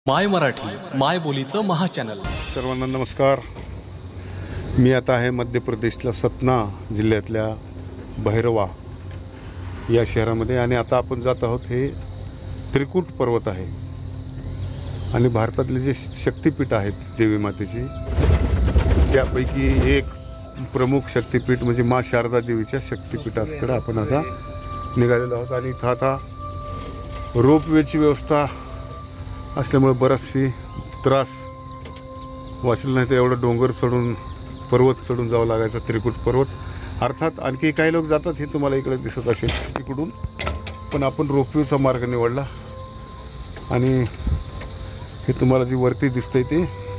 माय मराठी माय बोलीचं महाचॅनल. सर्वांना नमस्कार. मी आता आहे मध्य प्रदेशच्या सतना जिल्ह्यातल्या भैरवा या शहरामध्ये आणि आता आपण जात आहोत. हे त्रिकूट पर्वत आहे आणि भारतातले जे शक्तिपीठ आहेत देवी मातेची त्यापैकी एक प्रमुख शक्तिपीठ म्हणजे माँ शारदा देवीच्या शक्तिपीठाकडे आपण आता निघालेलो आहोत. आणि इथं आता रोपवेची व्यवस्था असल्यामुळे बराचशी त्रास वाचला नाही तर एवढं डोंगर चढून पर्वत चढून जावं लागायचं. त्रिकूट पर्वत अर्थात आणखी काही लोक जातात हे तुम्हाला इकडे दिसत असेल इकडून, पण आपण रोपवेचा मार्ग निवडला. आणि हे तुम्हाला जी वरती दिसतंय ते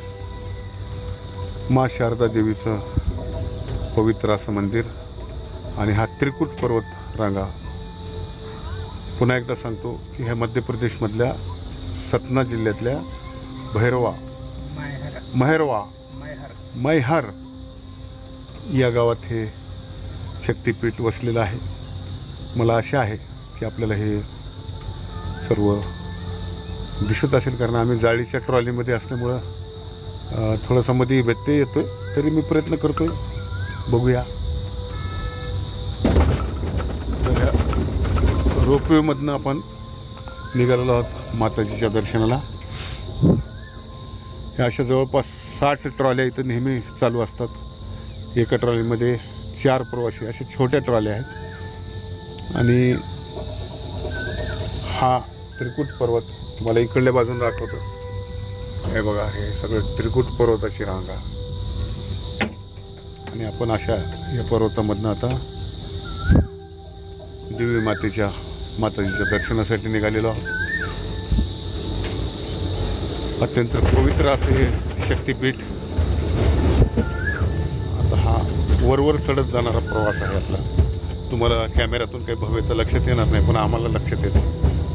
माँ शारदा देवीचं पवित्र असं मंदिर आणि हा त्रिकूट पर्वत रांगा. पुन्हा एकदा सांगतो की ह्या मध्य प्रदेशमधल्या सतना जिल्ह्यातल्या मैहर या गावात हे शक्तिपीठ वसलेलं आहे. मला आशा आहे की आपल्याला हे सर्व दिसत असेल, कारण आम्ही जाळीच्या ट्रॉलीमध्ये असल्यामुळं थोडासा मध्ये व्यत्यय येतो आहे, तरी मी प्रयत्न करतो आहे. बघूया. रोपवेमधनं आपण निघालेलो आहोत माताजीच्या दर्शनाला. ह्या अशा जवळपास 60 ट्रॉल्या इथं नेहमी चालू असतात. एका ट्रॉलीमध्ये 4 प्रवासी अशा छोट्या ट्रॉल्या आहेत. आणि हा त्रिकूट पर्वत तुम्हाला इकडल्या बाजून दाखवतो. हे बघा, हे सगळं त्रिकूट पर्वताची रांगा. आणि आपण अशा या पर्वतामधनं आता देवी माताजीच्या दर्शनासाठी निघालेलो आहोत. अत्यंत पवित्र असे हे शक्तिपीठ. आता हा वरवर चढत जाणारा प्रवास आहे आपला. तुम्हाला कॅमेऱ्यातून काही भव्य तर लक्षात येणार नाही, पण आम्हाला लक्षात येते.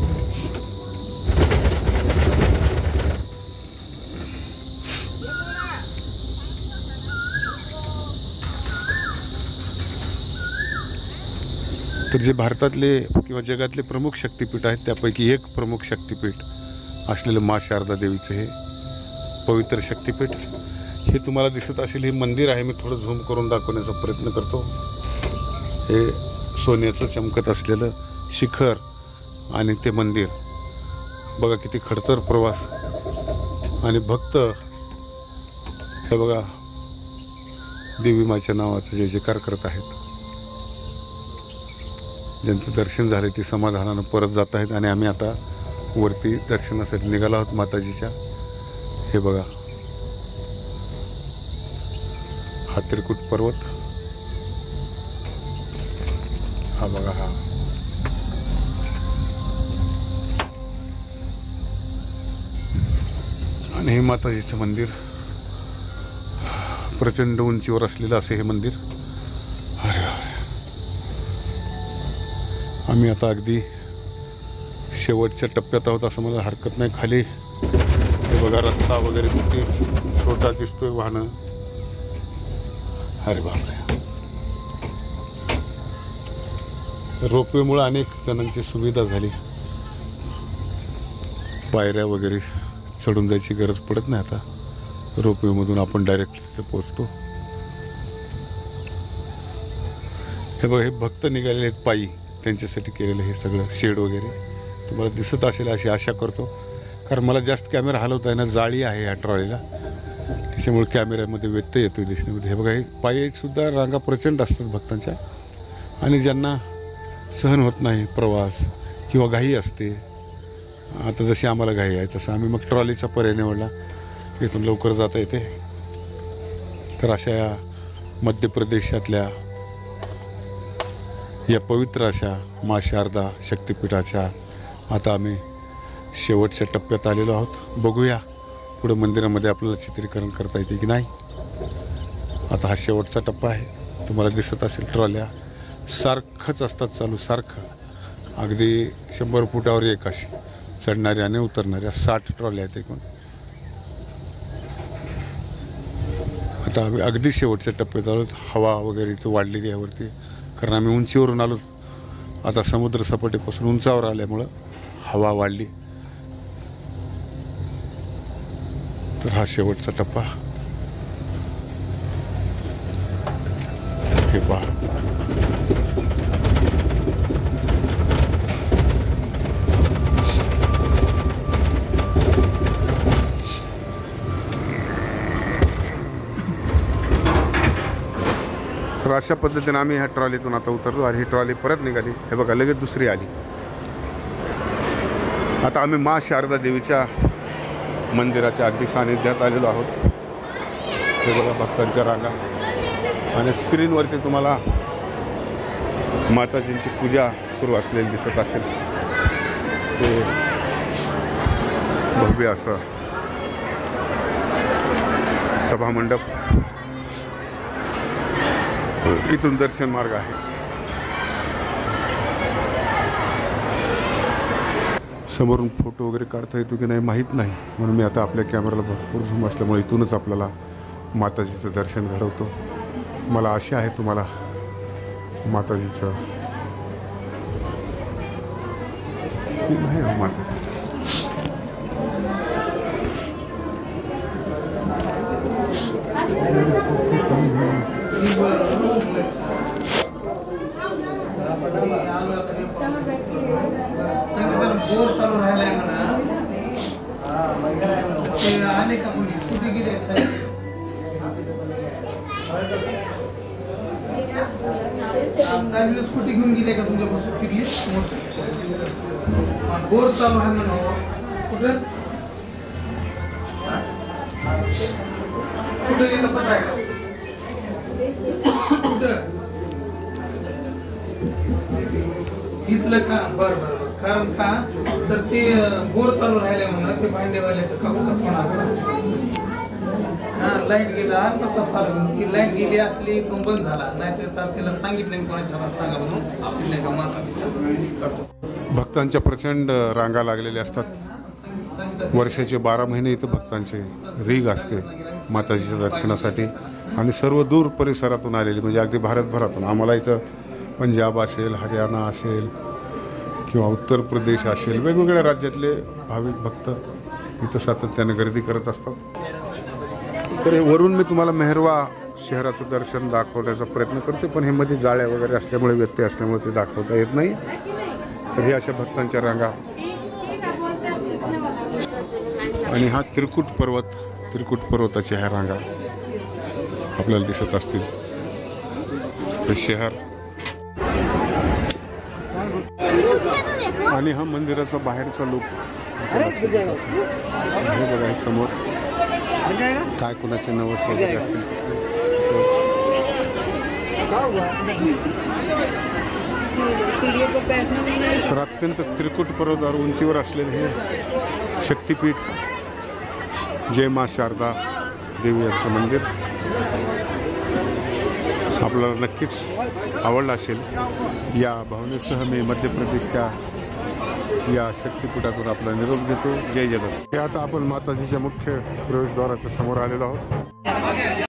तर जे भारतातले किंवा जगातले प्रमुख शक्तिपीठ आहेत त्यापैकी एक प्रमुख शक्तिपीठ असलेलं माँ शारदा देवीचं हे पवित्र शक्तिपीठ. हे तुम्हाला दिसत असेल हे मंदिर आहे. मी थोडं झूम करून दाखवण्याचा प्रयत्न करतो. हे सोन्याचं चमकत असलेलं शिखर आणि ते मंदिर बघा, किती खडतर प्रवास. आणि भक्त हे बघा देवी माच्या नावाचं जय जयकार करत आहेत. ज्यांचं दर्शन झालं ते समाधानानं परत जात आहेत. आणि आम्ही आता वरती दर्शनासाठी निघालो आहोत माताजीच्या. हे बघा, हा त्रिकूट पर्वत. हा बघा, हा आणि हे माताजीचं मंदिर. प्रचंड उंचीवर असलेलं असे हे मंदिर. अरे आम्ही आता अगदी शेवटच्या टप्प्यात आहोत असं मला हरकत नाही. खाली हे बघा रस्ता वगैरे किती छोटा दिसतोय, वाहनं. अरे बापरे. रोपवेमुळे अनेक जणांची सुविधा झाली. पायऱ्या वगैरे चढून जायची गरज पडत नाही आता. रोपवेमधून आपण डायरेक्ट तिथे पोहोचतो. हे बघा, हे भक्त निघालेले आहेत पायी. त्यांच्यासाठी केलेलं हे सगळं शेड वगैरे तुम्हाला दिसत असेल अशी आशा करतो, कारण मला जास्त कॅमेरा हलवता आहे ना. जाळी आहे ह्या ट्रॉलीला, त्याच्यामुळे कॅमेऱ्यामध्ये व्यत्यय येतो दिसण्यामध्ये. हे बघा, हे पायीसुद्धा रांगा प्रचंड असतात भक्तांच्या. आणि ज्यांना सहन होत नाही प्रवास किंवा घाई असते, आता जशी आम्हाला घाई आहे तसं आम्ही मग ट्रॉलीचा पर्याय निवडला. इथून लवकर जाता येते. तर अशा या मध्य प्रदेशातल्या या पवित्र अशा माँ शारदा शक्तिपीठाच्या आता आम्ही शेवटच्या टप्प्यात आलेलो आहोत. बघूया पुढं मंदिरामध्ये आपल्याला चित्रीकरण करता येते की नाही. आता हा शेवटचा टप्पा आहे. तुम्हाला दिसत असेल ट्रॉल्या सारखंच असतात चालू, सारखं. अगदी 100 फुटावर एक अशी चढणाऱ्या आणि उतरणाऱ्या 60 ट्रॉल्या आहेत एकूण. आता आम्ही अगदी शेवटच्या टप्प्यात आलो. हवा वगैरे इथं वाढलेली आहे वरती, कारण आम्ही उंचीवरून आलो. आता समुद्र सपाटीपासून उंचावर आल्यामुळं हवा वाढली. तर हा शेवटचा टप्पा. हे पहा, तर अशा पद्धतीने आम्ही ह्या ट्रॉलीतून आता उतरलो आणि ही ट्रॉली परत निघाली. हे बघा, लगेच दुसरी आली. आता आम्ही मा शारदा देवीच्या मंदिराच्या अगदी सानिध्यात आलेलो आहोत. ते बघा भक्तांच्या रांगा आणि स्क्रीनवरती तुम्हाला माताजींची पूजा सुरू असलेली दिसत असेल. ते भव्य असं सभामंडप, इथून दर्शन मार्ग आहे. समोरून फोटो वगैरे काढता येतो की नाही माहीत नाही, म्हणून मी आता आपल्या कॅमेराला भरपूर झूम असल्यामुळे इथूनच आपल्याला माताजीचं दर्शन घडवतो. मला आशा आहे तुम्हाला माताजीचं ती नाही हो माताजी. बोर चालू राहिलाय म्हणा. ते आले का कोणी स्कूटी गेले साहेब स्कूटी घेऊन गेले का तुमच्यापासून फिरली बोर चालू आहे म्हणा. कुठं कुठं गेलं पता आहे का? कुठं इथलं का? बरं बरं. कारण का तर ते बोर चालू राहिले म्हणून ते भांडेवाल्याचं काकूचा फोन आला. हा लाईट गेला अर्धा तास आला की लाईट गेली असली तो बंद झाला. नाही तर त्याला सांगितलं कोणाच्या हातात सांगा म्हणून तिथल्या का माता करतो. भक्तांच्या प्रचंड रांगा लागलेल्या असतात. वर्षाचे 12 महिने इथं भक्तांचे रीग असते माताजीच्या दर्शनासाठी आणि सर्व दूर परिसरातून आलेली, म्हणजे अगदी भारतभरातून. आम्हाला इथं पंजाब असेल, हरियाणा असेल किंवा उत्तर प्रदेश असेल, वेगवेगळ्या राज्यातले भाविक भक्त इथं सातत्याने गर्दी करत असतात. तर वरून मी तुम्हाला मेहरवा शहराचं दर्शन दाखवण्याचा प्रयत्न करते, पण हे मध्ये जाळ्या वगैरे असल्यामुळे, व्यत्यय असल्यामुळे ते दाखवता येत नाही. तर हे अशा भक्तांच्या रांगा आणि हा त्रिकूट पर्वताच्या ह्या रांगा आपल्याला दिसत असतील. हे शहर आणि हा मंदिराचा बाहेरचा लुक. हे बघा समोर काय कुणाचे नवस वगैरे असतील. तर अत्यंत त्रिकूट पर्वतावर उंचीवर असलेले हे शक्तिपीठ जय मा शारदा देवी यांचं मंदिर आपल्याला नक्कीच आवडलं असेल. या भावनेसह मी मध्य प्रदेशच्या या शक्तिपीठातून आपला निरोप देतो. जय जगत. हे आता आपण माताजीच्या मुख्य प्रवेशद्वाराच्या समोर आलेलो आहोत.